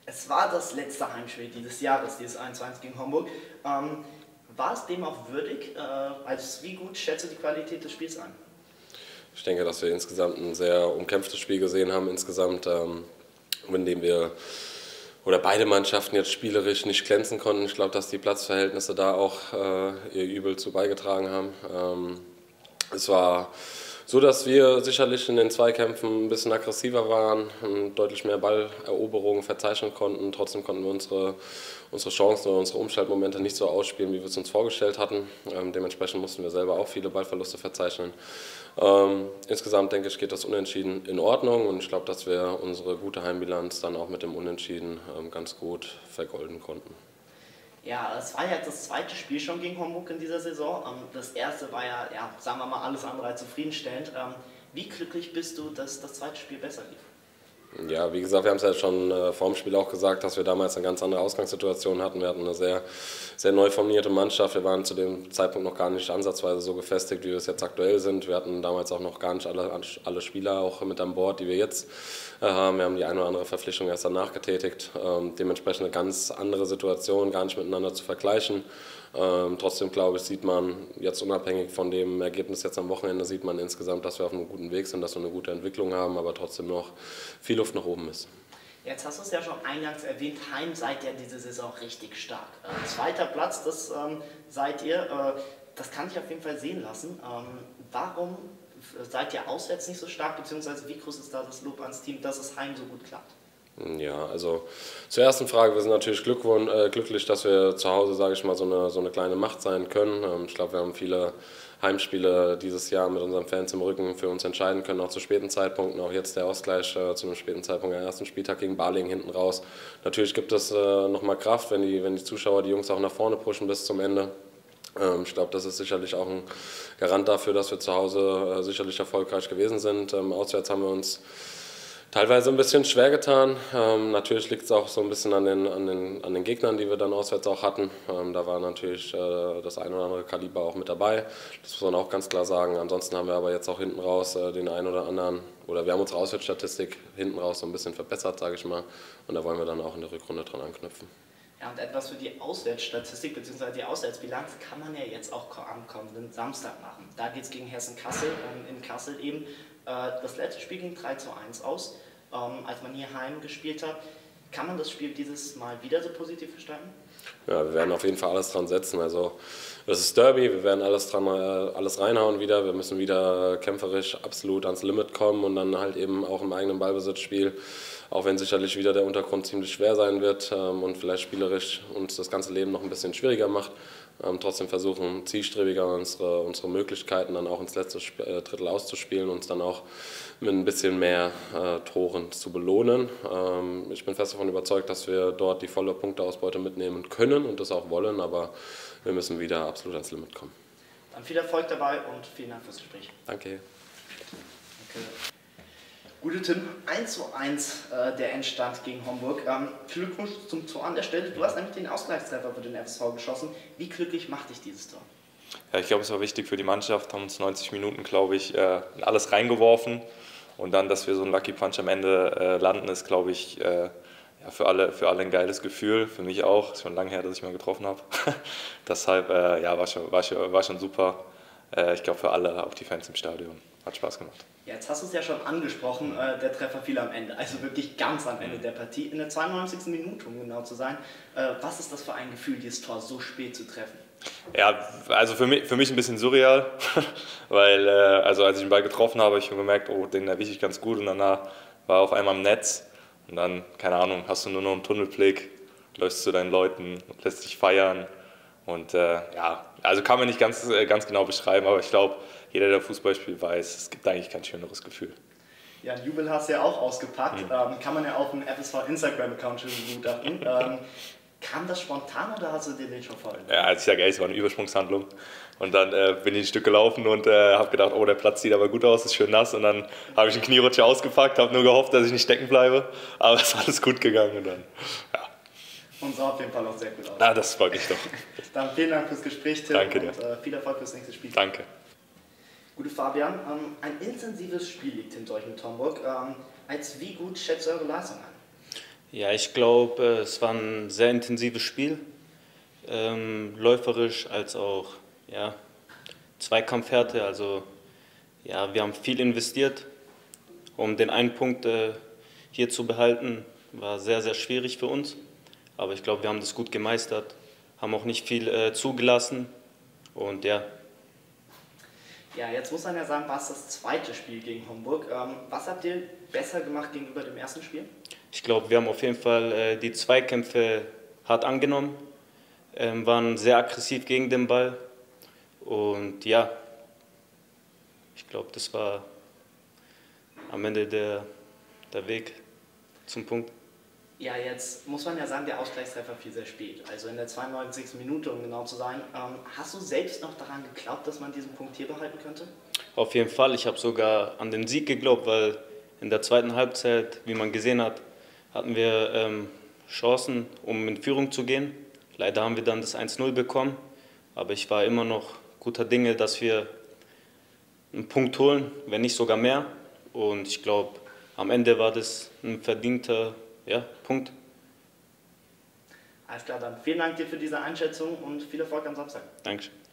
Es war das letzte Heimspiel dieses Jahres, dieses 1:1 gegen Homburg. War es dem auch würdig? Also wie gut schätzt du die Qualität des Spiels ein? Ich denke, dass wir insgesamt ein sehr umkämpftes Spiel gesehen haben, insgesamt, in dem wir oder beide Mannschaften jetzt spielerisch nicht glänzen konnten. Ich glaube, dass die Platzverhältnisse da auch ihr Übel zu beigetragen haben. Es war so, dass wir sicherlich in den Zweikämpfen ein bisschen aggressiver waren, deutlich mehr Balleroberungen verzeichnen konnten. Trotzdem konnten wir unsere Chancen oder unsere Umschaltmomente nicht so ausspielen, wie wir es uns vorgestellt hatten. Dementsprechend mussten wir selber auch viele Ballverluste verzeichnen. Insgesamt denke ich, geht das Unentschieden in Ordnung und ich glaube, dass wir unsere gute Heimbilanz dann auch mit dem Unentschieden ganz gut vergolden konnten. Ja, es war ja das zweite Spiel schon gegen Homburg in dieser Saison. Das erste war ja, sagen wir mal, alles andere als zufriedenstellend. Wie glücklich bist du, dass das zweite Spiel besser lief? Ja, wie gesagt, wir haben es ja schon vor dem Spiel auch gesagt, dass wir damals eine ganz andere Ausgangssituation hatten. Wir hatten eine sehr, sehr neu formierte Mannschaft. Wir waren zu dem Zeitpunkt noch gar nicht ansatzweise so gefestigt, wie wir es jetzt aktuell sind. Wir hatten damals auch noch gar nicht alle Spieler auch mit an Bord, die wir jetzt haben. Wir haben die eine oder andere Verpflichtung erst danach getätigt. Dementsprechend eine ganz andere Situation, gar nicht miteinander zu vergleichen. Trotzdem glaube ich, sieht man jetzt unabhängig von dem Ergebnis jetzt am Wochenende, sieht man insgesamt, dass wir auf einem guten Weg sind, dass wir eine gute Entwicklung haben, aber trotzdem noch viel Luft nach oben ist. Jetzt hast du es ja schon eingangs erwähnt, Heim seid ihr diese Saison richtig stark. Zweiter Platz, das seid ihr, das kann ich auf jeden Fall sehen lassen. Warum seid ihr auswärts nicht so stark, beziehungsweise wie groß ist da das Lob ans Team, dass es Heim so gut klappt? Ja, also zur ersten Frage, wir sind natürlich glücklich, dass wir zu Hause, sage ich mal, so eine kleine Macht sein können. Ich glaube, wir haben viele Heimspiele dieses Jahr mit unseren Fans im Rücken für uns entscheiden können, auch zu späten Zeitpunkten. Auch jetzt der Ausgleich zu einem späten Zeitpunkt am ersten Spieltag gegen Balingen hinten raus. Natürlich gibt es nochmal Kraft, wenn die Zuschauer die Jungs auch nach vorne pushen bis zum Ende. Ich glaube, das ist sicherlich auch ein Garant dafür, dass wir zu Hause sicherlich erfolgreich gewesen sind. Auswärts haben wir uns teilweise ein bisschen schwer getan. Natürlich liegt es auch so ein bisschen an den Gegnern, die wir dann auswärts auch hatten. Da war natürlich das ein oder andere Kaliber auch mit dabei. Das muss man auch ganz klar sagen. Ansonsten haben wir aber jetzt auch hinten raus den einen oder anderen, oder wir haben unsere Auswärtsstatistik hinten raus so ein bisschen verbessert, sage ich mal. Und da wollen wir dann auch in der Rückrunde dran anknüpfen. Ja, und etwas für die Auswärtsstatistik bzw. die Auswärtsbilanz kann man ja jetzt auch am kommenden Samstag machen. Da geht es gegen Hessen-Kassel, in Kassel eben. Das letzte Spiel ging 3:1 aus, als man hier heim gespielt hat. Kann man das Spiel dieses Mal wieder so positiv gestalten? Ja, wir werden auf jeden Fall alles dran setzen. Also das ist Derby, wir werden alles reinhauen wieder. Wir müssen wieder kämpferisch absolut ans Limit kommen und dann halt eben auch im eigenen Ballbesitzspiel, auch wenn sicherlich wieder der Untergrund ziemlich schwer sein wird und vielleicht spielerisch uns das ganze Leben noch ein bisschen schwieriger macht. Trotzdem versuchen, zielstrebiger unsere Möglichkeiten dann auch ins letzte Drittel auszuspielen und uns dann auch mit ein bisschen mehr Toren zu belohnen. Ich bin fest davon überzeugt, dass wir dort die volle Punkteausbeute mitnehmen können und das auch wollen, aber wir müssen wieder absolut ans Limit kommen. Dann viel Erfolg dabei und vielen Dank fürs Gespräch. Danke. Danke. Gute Tim, 1:1 der Endstand gegen Homburg. Glückwunsch zum Tor an der Stelle. Du hast nämlich den Ausgleichstreffer für den FSV geschossen. Wie glücklich macht dich dieses Tor? Ja, ich glaube, es war wichtig für die Mannschaft, haben uns 90 Minuten, glaube ich, in alles reingeworfen. Und dann, dass wir so einen Lucky Punch am Ende landen, ist, glaube ich, ja, für alle ein geiles Gefühl. Für mich auch. Ist schon lange her, dass ich mal getroffen habe. Deshalb ja, war schon super. Ich glaube, für alle, auch die Fans im Stadion. Hat Spaß gemacht. Jetzt hast du es ja schon angesprochen, der Treffer fiel am Ende, also wirklich ganz am Ende der Partie, in der 92. Minute, um genau zu sein. Was ist das für ein Gefühl, dieses Tor so spät zu treffen? Ja, also für mich ein bisschen surreal, weil also als ich den Ball getroffen habe, habe ich schon gemerkt, oh, den erwische ich ganz gut und danach war er auf einmal im Netz und dann, keine Ahnung, hast du nur noch einen Tunnelblick, läufst zu deinen Leuten, lässt dich feiern und ja, also kann man nicht ganz genau beschreiben, aber ich glaube, jeder, der Fußball spielt, weiß, es gibt eigentlich kein schöneres Gefühl. Ja, den Jubel hast du ja auch ausgepackt, kann man ja auf dem FSV Instagram-Account schon begutachten. Kam das spontan oder hast du dir den schon vorgestellt? Ja, also ich sage ehrlich, es war eine Übersprungshandlung. Und dann bin ich ein Stück gelaufen und habe gedacht, oh, der Platz sieht aber gut aus, ist schön nass. Und dann habe ich einen Knierutscher ausgepackt, habe nur gehofft, dass ich nicht stecken bleibe. Aber es ist alles gut gegangen. Und dann, ja. Und sah auf jeden Fall auch sehr gut aus. Na, das freut mich doch. Dann vielen Dank fürs Gespräch, Tim. Danke dir. Und viel Erfolg fürs nächste Spiel. Danke. Gute Fabian, ein intensives Spiel liegt hinter euch mit Homburg. Als wie gut schätzt ihr eure Leistung ein? Ja, ich glaube, es war ein sehr intensives Spiel, läuferisch als auch ja, Zweikampfhärte. Also ja, wir haben viel investiert, um den einen Punkt hier zu behalten. War sehr, sehr schwierig für uns, aber ich glaube, wir haben das gut gemeistert, haben auch nicht viel zugelassen und ja. Ja, jetzt muss man ja sagen, war es das zweite Spiel gegen Homburg. Was habt ihr besser gemacht gegenüber dem ersten Spiel? Ich glaube, wir haben auf jeden Fall die Zweikämpfe hart angenommen, waren sehr aggressiv gegen den Ball und ja, ich glaube, das war am Ende der Weg zum Punkt. Ja, jetzt muss man ja sagen, der Ausgleichstreffer fiel sehr spät. Also in der 92. Minute, um genau zu sein. Hast du selbst noch daran geglaubt, dass man diesen Punkt hier behalten könnte? Auf jeden Fall, ich habe sogar an den Sieg geglaubt, weil in der zweiten Halbzeit, wie man gesehen hat, hatten wir Chancen, um in Führung zu gehen. Leider haben wir dann das 1:0 bekommen, aber ich war immer noch guter Dinge, dass wir einen Punkt holen, wenn nicht sogar mehr. Und ich glaube, am Ende war das ein verdienter Punkt. Alles klar, dann vielen Dank dir für diese Einschätzung und viel Erfolg am Samstag. Dankeschön.